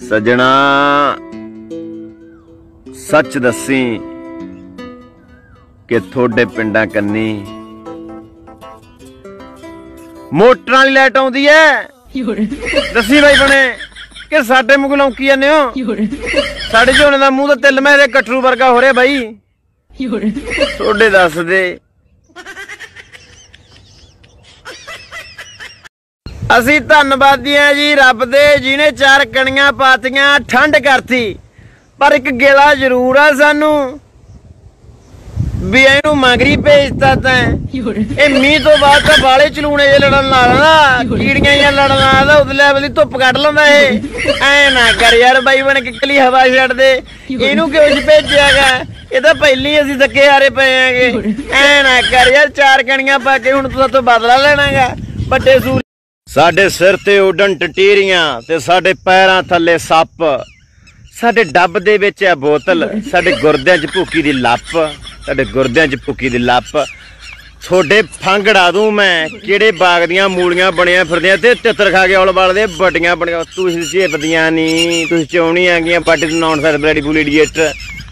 सजना सच दसी कि थोड़े पिंडां कन्नी मोटर वाली लाइट आउंदी है। दसी भाई बने कि साडे मुंह लौंकी जाने हो। साडे झोने दा मूंह तो तिल मेरे कटरू वर्गा हो रहा भाई। थोड़े दस दे असी धन्नवादी हैं जी रब दे जिन्हें चार कणियां पातियां ठंड करती। पर एक गिला जरूर आ सानू भी इनू मंगरी भेजता तैं। मीह तो बाद तो बाले चलूने जे लड़न ला लेना, कीड़ियां या लड़न ला उतले वाली धुप कट लेंदा ऐ ना कर यार बाई बन के कली हवा छड़ दे। इनू क्यों भेजिया गा, ये तो पहली असीं धक्के हारे पे आंगे। ऐ ना कर यार चार कणियां पा के हुण तूं तो बदला लेना गा। बड़े सूर साडे सिर ते उडन टटीरियां ते साडे पैरां थल्ले सप्प, साडे डब दे विच है बोतल, साडे गुरदियां च भुक्की दी लप, साडे गुरदियां च भुक्की दी लप। थोड़े फंगड़ा दूं मैं किहड़े बाग दियां मूलियां बनियां फिरदियां ते तितर खा के औल बाल दे बड़ियां बनियां। तुसीं झेपदियां नी, तुसीं चौनी आ गईयां party nonsense bloody full idiot.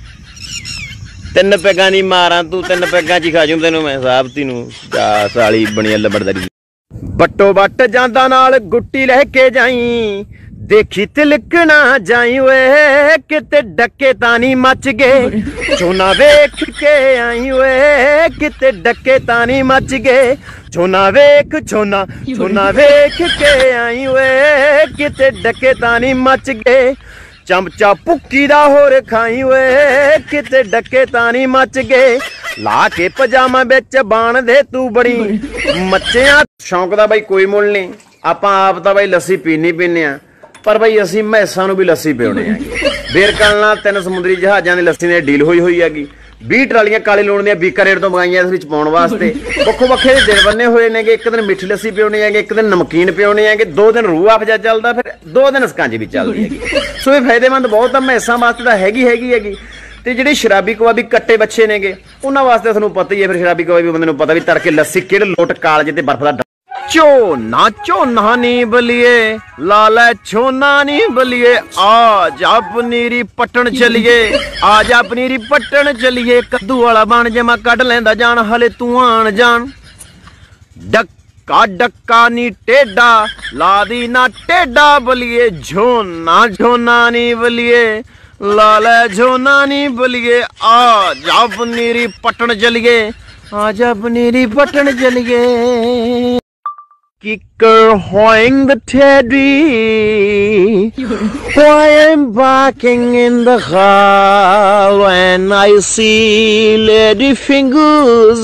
तिन पैगां दी मारां तू, तिन पैगां च खा जूं तैनूं मैं साहब तीनू जा साली बनिया लबड़दारी। बट्टो बट जांदा नाल गुट्टी लहके जाई, देखी तिलक ना जाई वे किते डके तानी मच गए। झोना वेख के आई वे किते डके तानी मच गए। झोना वेख झोना झोना वेख के आई वे किते डके तानी मच गए। चमचा भुक्की दा होर खाई वे किते डके तानी मच गए। ला के पजामा बिच बाण दे तू बड़ी मच्छियां। शौक दा बाई कोई मुल नहीं, आपां आप तां बाई लस्सी पीनी पीने आ, पर भाई असीं मैसां नूं भी लस्सी पिउणे आ। बेरकल नाल 3 समुद्री जहाज़ां दी लस्सी ने डील होई होई हैगी। 20 ट्रालियां काले लूण दियां बीकानेर तो मंगाईयां इस विच पाउण वास्ते। वक्खो वक्खे दे दिन बन्ने होए नेगे। एक दिन मिठी लस्सी पिउणे हैगे, एक दिन नमकीन पिउणे हैगे, 2 दिन रूह अफजा चलदा, फिर 2 दिन स्कांजी भी चलदी हैगी। सो ये फायदेमंद बहुत आ मैसां वास्ते तां हैगी। ते जिहड़े शराबी कबाबी कट्टे बच्चे नेगे उन्हां वास्ते तुहानूं पता ही है। फिर शराबी कबाबी बंदे नूं पता भी तड़के लस्सी किहड़े लोट कालजे ते बर्फ दा। झोना झोना नी बलिए लाला झोना नी बलिए, आज पनीरी पट्टन चलिए, आज पनीरी पट्टन चलिए। कद्दू वाला बन जे मैं कढ लैंदा जान, हले तू आण जान। डक्का डक्का नी टेढ़ा ला दी ना टेढ़ा बलिए, झोना झोना नी बलिए लाला झोना नी बलिए। आज पनीरी पट्टन चलिए, आज पनीरी पट्टन चलिए। Kicker hoing the teddy, why I'm barking in the hall when I see lady fingers,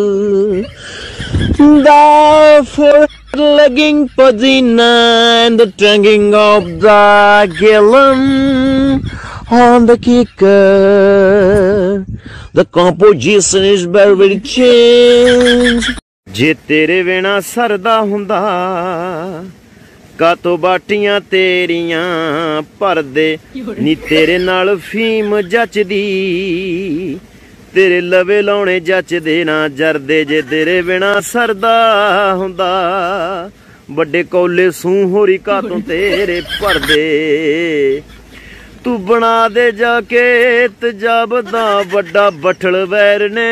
the four-legging Padina and the tonguing of the gallon on the kicker. The composition is very changed. जे तेरे बिना सरदा हुंदा कातो बाटियां तेरियां भरदे नी, तेरे नाल फीम जचदी तेरे लवे लाउणे जचदे ना जरदे। जे तेरे बिना सरदा हुंदा बड़े कौले सूं होरी कातों तेरे भरदे। तू बना दे जाके तेजाब दा बड़ा बठल वैर ने।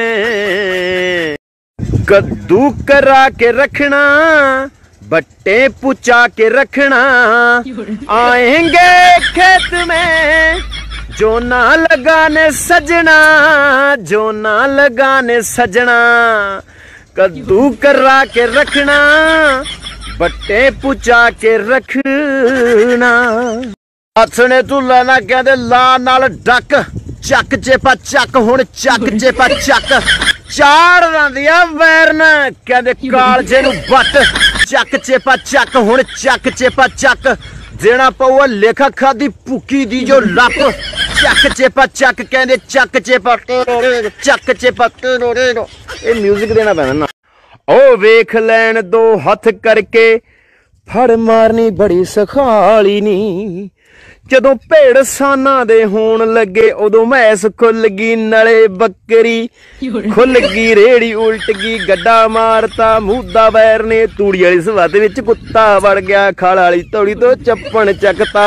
कद्दू करा के रखना बट्टे पुचा के रखना, आएंगे खेत में जो ना लगाने सजना, जो ना लगाने सजना। कद्दू करा के रखना बट्टे पुचा के रखना। हथने तू लाना कहते ला नाल डक, चक चेपा चक हुण चक चेपा चक। चाड़ रंदिया वैरन कहते कालजे नूं बट, चक चेपा चक हुण चक चेपा चक। देना पऊआ लेखा खादी भुक्की दी जो लप, चक चेपा चक कहते चक चेपा चक चेपा। ये म्यूजिक देना पैना ना। ओ वेख लैन दो हथ करके फड़ मारनी बड़ी सखाली नी। जदों भेड़ साना दे होण लगे उदों मैस खुल गई नले बकरी, खुल गई रेड़ी उल्ट गई गड्डा मारता मूदा वैर ने। तूड़ी वाली सवाद विच कुत्ता वड़ गया, खाल वाली तौड़ी तो चप्पन चकता।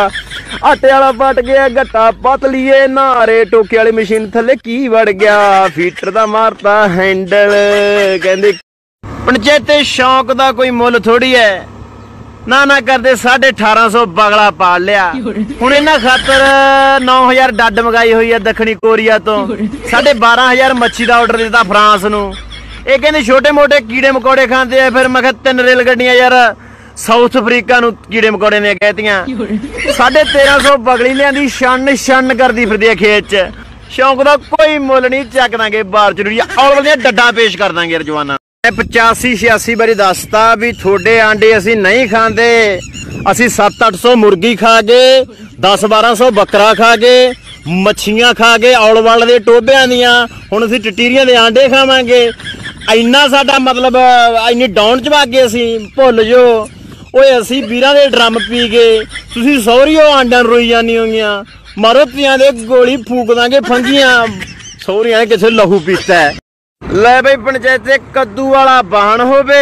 आटे वाला पट गया गट्टा पत लिए नारे टोके वाली मशीन थले की वड़ गया फीटर दा मारता हैंडल कहंदे पंचायत शौक दा कोई मुल थोड़ी है ना करदे 1850 बगला पाल लिया हुण इन्हां खातर 9000 डड मंगाई हुई है दक्षिणी कोरिया तो 12000 मच्छी का ऑर्डर दिता फ्रांस नूं ये कहंदे छोटे मोटे कीड़े मकोड़े खांदे आ फिर मैं 3 रेल गड्डियां यार साउथ अफ्रीका नूं कीड़े मकोड़े ने कहतियां 1350 बगली लियांदी छन करदी फिरदी है खेत च शौक दा कोई मुल नहीं चक दांगे बार जरूरी औल वालियां डड्डां पेश कर दांगे जवाना 85-86 बारी दसता भी थोड़े आंडे असी नहीं खाते असी 700-800 मुर्गी खा गए 10-1200 बकरा खा गए मच्छियां खा गए औल वाल दे टोबियां दियां हुण असी टटीरियां दे आंडे खावांगे इन्ना साडा मतलब इन्नी डाउन च भागे असी भुल जो ओए असी बीरां दे ड्रम पी गए तुसी सौहरियो आंडा रोई जानी होगियां मारो तियां दे गोली फूक दांगे फंगियां सौहरियां ने किथे लहू पीता है ले बई पंचायत कद्दू वाला वाहन होवे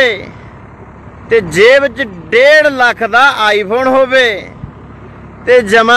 ते जेब च 1.5 लाख दा आईफोन होवे ते जमा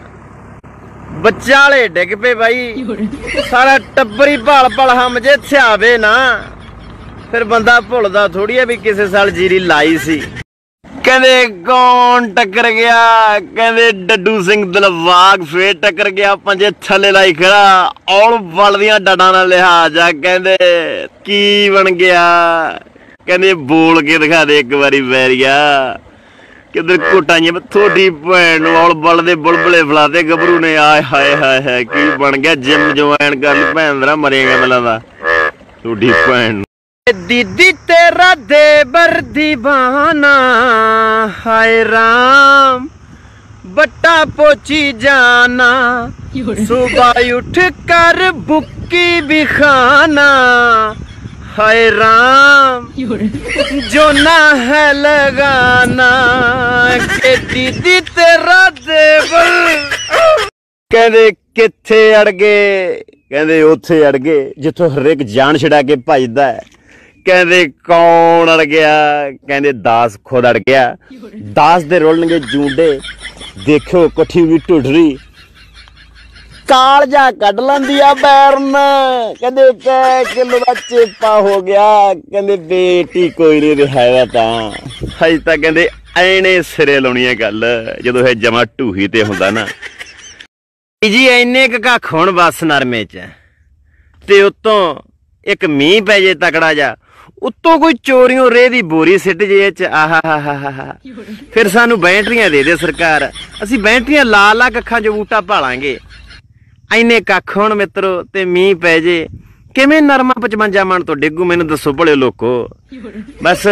बच्चा वाले डिग पे भाई सारा टब्बरी भाल भाल हम जे थ्यावे ना फिर बंदा भुलदा थोड़ी है भी किसी साल जीरी लाई सी कहंदे कौन टक्कर गया कहंदे डड्डू सिंह दिलबाग फिर टक्कर गया पंजे थले लाई खड़ा औल वल दियां डडां नाल लिहाज आ कहंदे की बन गया कहंदे बोल के दिखा दे एक बारी बैरिया किधर घोटाइयां थोड़ी भैन औल वल दे बुलबुले फलाते गभरू ने आए हाय हाय हाय की बन गया जिम ज्वाइन कर ली भैन दा मरेगा मिला दा थोड़ी भैन दीदी तेरा देवर दीवाना हाय राम बट्टा पोची जाना सुबह उठ कर बुक्की भी खाना हाय राम जो ना है लगाना के दीदी तेरा देवर कहंदे किथे अड़ गए कहंदे उत्थे अड़ गए जिथों हर एक जान छड़ा के भजदा है कहंदे कौन अड़ गया कहंदे दास खुद अड़ गया दास दे रोलणगे जूंडे देखो कट्ठी हुई ढुढरी कालजा कढ लंदी आ बैरन कहंदे कै किलो दा चेपा हो गया कहंदे बेटी कोई नहीं रिहाया तां हज तां कहंदे ऐने सिरे लाउणी है गल जदों ये जमा ढूही ते हुंदा ना जी इन्ने कख हुण बस नरमे च ते उत्तों एक मींह पै जे तकड़ा जा उत्तों कोई चोरियों रेह दी बोरी सिट जे च आहा फिर सानू बैटरियां दे सरकार असी बैटरियां ला ला कखां जो बूटा भालांगे इन्ने कख हुण मित्रो ते मींह पै जे किवें नरमा 55 मन तो डिगू मैनू दसो भले लोको बस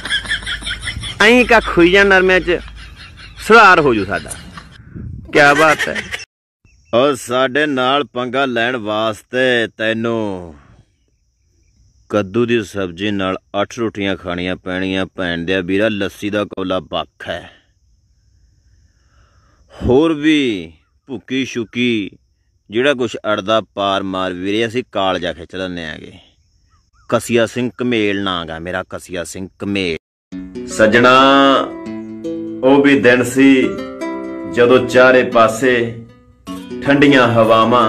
अं कख होई जाण नरमे च सुधार हो जू साडा क्या बात है और साडे नाल पंगा लैण वास्ते तैनू कद्दू की सब्जी नाल 8 रोटियां खानियां पैणियां भैन दिया बीरा लस्सी का कौला बख है होर भी भुक्की शुकी जिहड़ा कुछ अड़दा पार मार वीरे असीं कालजा खिच लैंदे आगे कसिया सिंह कमेल नां गा मेरा कसिया सिंह कमेल सज्जणा ओ भी दिन सी जदों चारे पासे ठंडियां हवावां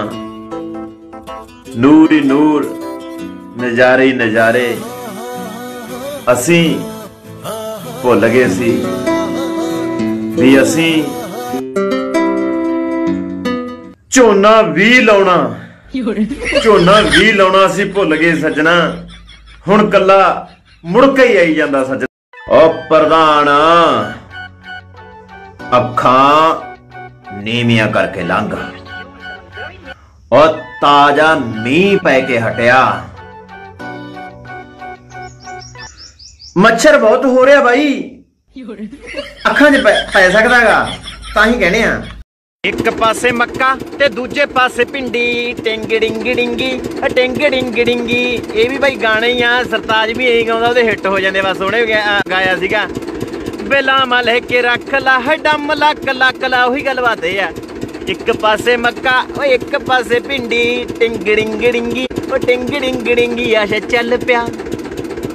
नूर ही नूर नजारे ही नजारे असी भुल गए सी भी असी झोना भी लाउणा असी भुल गए सज्जना हुण कल्ला मुड़का ही आई जांदा सज्जना ओ प्रधान अखां नीवियां करके लंघ और ताजा मींह पै के हटिया मच्छर बहुत हो रहा भाई अखां च पै सकदा गा तां ही कहने आ एक पासे मक्का ते दूजे पासे भिंडी टिंग डिंग डिंगी टिंग डिंग डिंगी ये भी भाई गाने ही आ सरताज भी यही गाउंदा ओहदे हिट हो जांदे बस सोहणे गाया सीगा बेलामा लेके रख ला डम लक लक ला ओही गल बात है एक पासे मक्का ओ एक पासे भिंडी टिंग डिंग डिंगी ओ टिंग डिंग डिंगी आशा चल पिया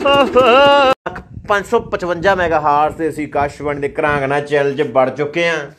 555 मेगाहर्ट्ज़ से असीं आकाशवाणी दे घरांगना चैनल च बढ़ चुके हैं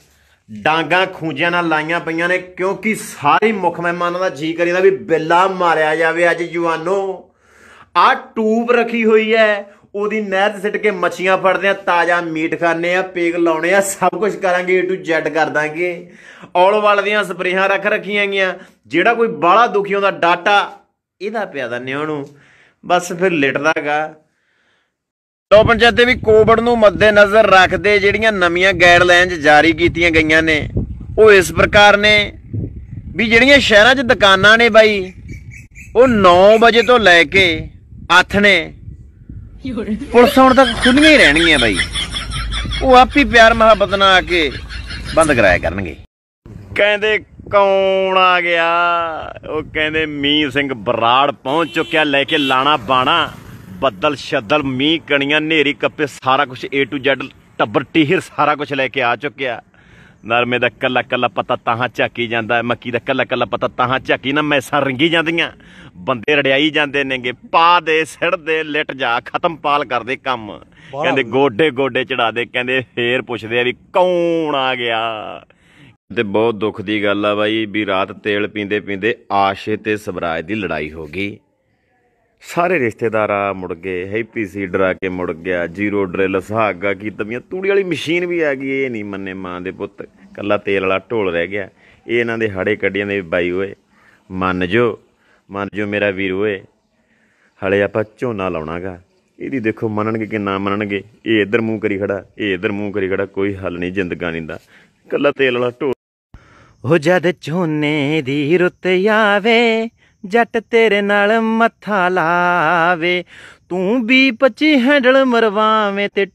ਡਾਂਗਾਂ ਖੂੰਜਿਆਂ ਨਾਲ ਲਾਈਆਂ ਪਈਆਂ ਨੇ, ਕਿਉਂਕਿ ਸਾਰੇ ਮੁੱਖ ਮਹਿਮਾਨਾਂ ਦਾ ਜੀ ਕਰੀਦਾ ਵੀ ਬਿੱਲਾ ਮਾਰਿਆ ਜਾਵੇ ਅੱਜ ਜਵਾਨੋ। ਆਹ ਟੂਬ ਰੱਖੀ ਹੋਈ ਹੈ, ਉਹਦੀ ਨਹਿਰ 'ਚ ਸਿੱਟ ਕੇ ਮੱਛੀਆਂ ਫੜਦੇ ਆ, ਤਾਜ਼ਾ ਮੀਟ ਖਾਂਦੇ ਆ, ਪੇਗ ਲਾਉਣੇ ਆ, ਸਭ ਕੁਝ ਕਰਾਂਗੇ, A to Z ਕਰ ਦਾਂਗੇ। ਔਲ ਵਾਲ ਦੀਆਂ ਸਪਰੇਹਾਂ ਰੱਖੀਆਂ ਗਈਆਂ। ਜਿਹੜਾ ਕੋਈ ਬਾਹਲਾ ਦੁਖੀ ਹੁੰਦਾ ਡਾਟਾ ਇਹਦਾ ਪਿਆ ਦਿੰਦੇ ਉਹਨੂੰ, ਬਸ ਫਿਰ ਲਿਟਦਾ ਗਾ। ਲੋ ਪੰਚਾਇਤੇ ਵੀ ਕੋਵਿਡ ਨੂੰ ਮੱਦੇ ਨਜ਼ਰ ਰੱਖਦੇ ਜਿਹੜੀਆਂ ਨਵੀਆਂ ਗਾਈਡਲਾਈਨਸ ਜਾਰੀ ਕੀਤੀਆਂ ਗਈਆਂ ਨੇ ਉਹ ਇਸ ਪ੍ਰਕਾਰ ਨੇ ਵੀ ਜਿਹੜੀਆਂ ਸ਼ਹਿਰਾਂ 'ਚ ਦੁਕਾਨਾਂ ਨੇ ਬਾਈ ਉਹ 9 ਵਜੇ ਤੋਂ ਲੈ ਕੇ ਆਥਣੇ ਪੁਲਿਸ ਆਉਣ ਤੱਕ ਖੁੱਲੀਆਂ ਹੀ ਰਹਿਣਗੀਆਂ ਬਾਈ। ਉਹ ਆਪ ਹੀ ਪਿਆਰ ਮੁਹੱਬਤ ਨਾਲ ਆ ਕੇ ਬੰਦ ਕਰਾਇਆ ਕਰਨਗੇ। ਕਹਿੰਦੇ ਕੌਣ ਆ ਗਿਆ? ਉਹ ਕਹਿੰਦੇ ਮੀਂਹ ਸਿੰਘ ਬਰਾੜ ਪਹੁੰਚ ਚੁੱਕਿਆ, ਲੈ ਕੇ ਲਾਣਾ ਬਾਣਾ। ਬੱਦਲ ਸ਼ੱਦਲ ਮੀਂਹ ਕਣੀਆਂ ਨੇਰੀ ਕੱਪੇ ਸਾਰਾ ਕੁਝ A to Z ਟੱਬਰ ਟੀਹਰ ਸਾਰਾ ਕੁਝ ਲੈ ਕੇ ਆ ਚੁੱਕਿਆ। ਨਰਮੇ ਦਾ ਕੱਲਾ ਕੱਲਾ ਪਤਾ ਤਾਹਾਂ ਝਾਕੀ ਜਾਂਦਾ, ਮੱਕੀ ਦਾ ਕੱਲਾ ਕੱਲਾ ਪਤਾ ਤਾਹਾਂ ਝਾਕੀ ਨਾ ਮੈਸਾਂ ਰੰਗੀ ਜਾਂਦੀਆਂ, ਬੰਦੇ ਰੜਿਆਈ ਜਾਂਦੇ ਨੇਗੇ। ਪਾ ਦੇ ਸਿੜ ਦੇ ਲਿਟ ਜਾ, ਖਤਮ ਪਾਲ ਕਰਦੇ ਕੰਮ। ਕਹਿੰਦੇ ਗੋਡੇ ਗੋਡੇ ਚੜਾ ਦੇ, ਕਹਿੰਦੇ ਫੇਰ ਪੁੱਛਦੇ ਆ ਵੀ ਕੌਣ ਆ ਗਿਆ। ਤੇ ਬਹੁਤ ਦੁੱਖ ਦੀ ਗੱਲ ਆ ਬਾਈ ਵੀ ਰਾਤ ਤੇਲ ਪੀਂਦੇ ਪੀਂਦੇ ਆਸ਼ੇ ਤੇ ਸਵਰਾਜ ਦੀ ਲੜਾਈ ਹੋ ਗਈ। ਸਾਰੇ ਰਿਸ਼ਤੇਦਾਰ ਆ ਮੁੜ ਗਏ, ਹੈਪੀ ਸੀਡਰ ਆ ਕੇ ਮੁੜ ਗਿਆ, ਜ਼ੀਰੋ ਡਰਿਲ ਸੁਹਾਗਾ ਕੀ ਤਵੀਆਂ, ਤੂੜੀ ਵਾਲੀ ਮਸ਼ੀਨ ਵੀ ਆ ਗਈ। ਇਹ ਨਹੀਂ ਮੰਨੇ ਮਾਂ ਦੇ ਪੁੱਤ, ਕੱਲਾ ਤੇਲ ਵਾਲਾ ਢੋਲ ਰਹਿ ਗਿਆ। ਇਹ ਇਹਨਾਂ ਦੇ ਹਾੜੇ ਕੱਢੀਆਂ ਦੇ ਬਾਈ ਓਏ, ਮੰਨ ਜੋ ਮੇਰਾ ਵੀਰ ਓਏ, ਹਲੇ ਆਪਾਂ ਝੋਨਾ ਲਾਉਣਾ ਗਾ। ਇਹਦੀ ਦੇਖੋ ਮੰਨਣਗੇ ਕਿ ਨਾ ਮੰਨਣਗੇ। ਇਹ ਇੱਧਰ ਮੂੰਹ ਕਰੀ ਖੜਾ, ਇਹ ਇੱਧਰ ਮੂੰਹ ਕਰੀ ਖੜਾ, ਕੋਈ ਹੱਲ ਨਹੀਂ ਜ਼ਿੰਦਗਾਨੀ ਦਾ, ਕੱਲਾ ਤੇਲ ਵਾਲਾ ਢੋਲ। ਉਹ ਜਦ ਝੋਨੇ ਦੀ ਰੁੱਤ ਆਵੇ ਜੱਟ ਤੇਰੇ ਨਾਲ ਮੱਥਾ ਲਾਵੇ, ਤੂੰ 20-25 ਹੈਂਡਲ ਮਰਵਾਵੇਂ ਤੇ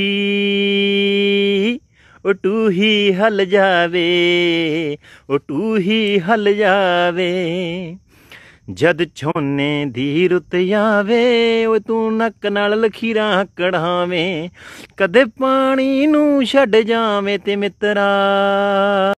ਟੂਹੀ ਹੱਲ ਜਾਵੇ, ਉਹ ਟੂਹੀ ਹੱਲ ਜਾਵੇ। ਜਦ ਝੋਨੇ ਦੀ ਰੁੱਤ ਆਵੇ ਓਏ ਤੂੰ ਨੱਕ ਨਾਲ ਲਖੀਰਾਂ ਕਢਾਵੇਂ, ਕਦੇ ਪਾਣੀ ਨੂੰ ਛੱਡ ਜਾਵੇਂ ਤੇ ਮਿੱਤਰਾ।